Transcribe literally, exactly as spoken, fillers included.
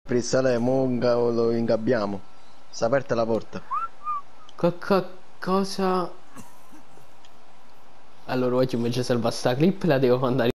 Prissale, mo inga- lo ingabbiamo. Sta aperta la porta. Co co cosa? Allora oggi invece salva sta clip la devo mandare